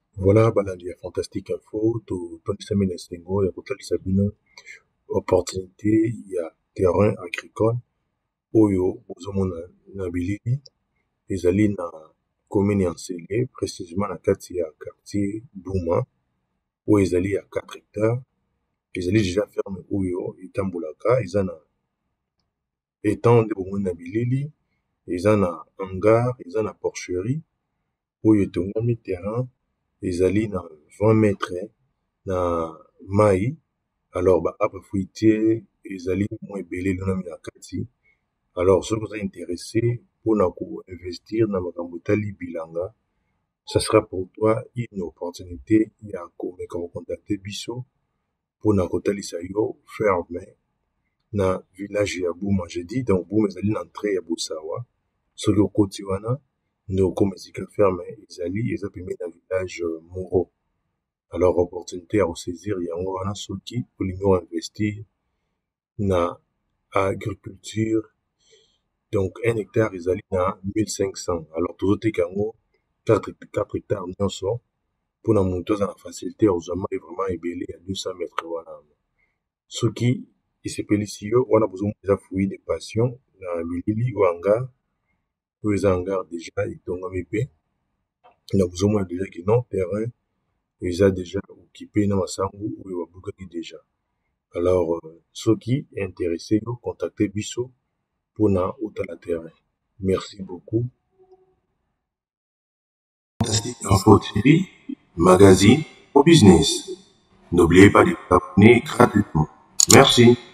Voilà, balandi ya Fantastique Info, tondisami na esengo ya kotalisa bino opportunité ya terrain agricole oyo bozomona na bilili ezali na commune ya Nsele, précisément na kati ya quartier Bouma oyo ezali ya 4 hectares. Ezali déjà ferme oyo etambolaka, eza na étang nde bomoni na bilili, eza na hangar, eza na porcherie oyo etongami. Terrain ezali na 20 mètres na mai. Alors ba arbre fruitier ezali mwa ebele elonami na kati. Alors soki oza intéressé mpona koinvestir na makambo etali bilanga, ça sera pour toi une opportunité ya komeka kocontacte biso mpona kotalisa yo ferme na village ya Bouma. Je dis donc Bouma ezali na entrée ya Bosawa, soki okoti wana nde okoma esika ferme ezali, eza pembeni na village Moro. Alors opportunité ya kosaisir yango wana soki olingi koinvestir na agriculture. Donc 1 hectare ezali na 1500. Alors tozoteka yango 4 hectares nyonso mpona moto aza na facilité ya kozwa mai vraiment ebele ya 200 mètres wana. Soki esepelisi yo wana bozomona eza fruit de passion na bilili oyo hangar oyo eza hangar déjà etongami mpe na bozomona déjà que non terrain eza déjà occupé na masango oyo babukaki déjà. Alors soki intéressé yo contacte biso mpona otala terrain. Merci beaucoup. Fantastique Info TV, magazine au business. N'oubliez pas de vous abonner gratuitement. Merci.